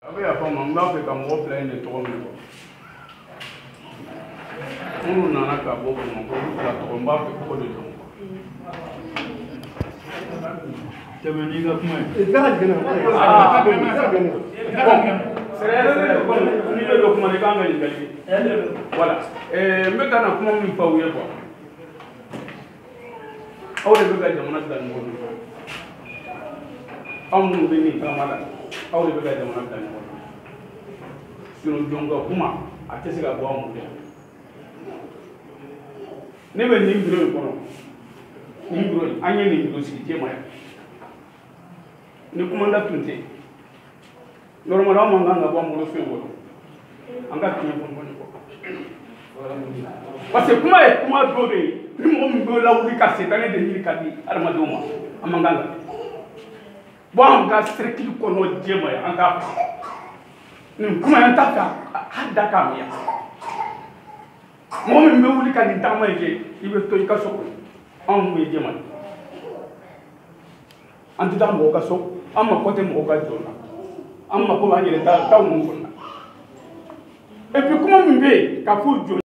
Avec la femme, on va faire comme on plein de trois minutes. On n'en a qu'à beaucoup, on va faire beaucoup de temps. Tu me dis que voilà. Maintenant, comment on peut faire quoi? On est le gars de mon âge. On nous bénit pas mal. On est le gars de mon âge. Si nous disons comment, à qu'est-ce qu'il y a à boire mon père? Ne me dis pas que nous sommes en train de se faire. Nous sommes en train de se faire. Normalement, on a un bon mot fait. On a un bon parce que comment trouver nous on là où les cassettes année de mille cadi armadoma amanganga bon on a circuit kono djema en ka nous comment on tata hada kamia mo me wuli kan dama je ibe to ka soko on me djema anti da mo ka so amma côté mo ka jona amma ko ba yele ta mu ko et puis comment me be ka fu